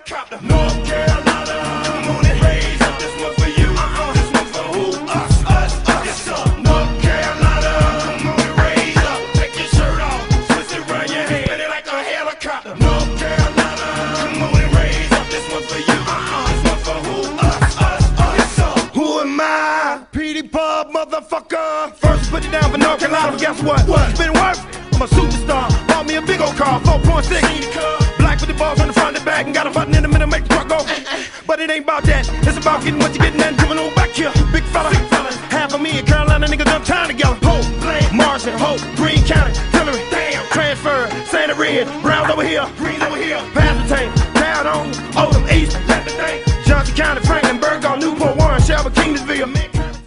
helicopter. North Carolina, come on and raise up. This one for you. This one for who? Us. Yes, sir. North Carolina, come on and raise up. Take your shirt off, twist it around your head, spin it like a helicopter. North Carolina, come on and raise up. This one for you. This one for who? Us. Yes, sir. Who am I? Petey Pub, motherfucker. First put it down for North Carolina, but guess what? It's been worth it. I'm a superstar. Bought me a big old car, 4.6. Black with the balls on the front and back, and got a button in the middle, make the truck go. But it ain't about that. It's about getting what you're getting and coming on back here. Big fella. Half of me and Carolina niggas done time together. Hope, Marshall, Hope, Greene County, Tillery, damn, transfer, Santa Red, Browns over here, Green over here, Pastor Tank, down on Oldham East.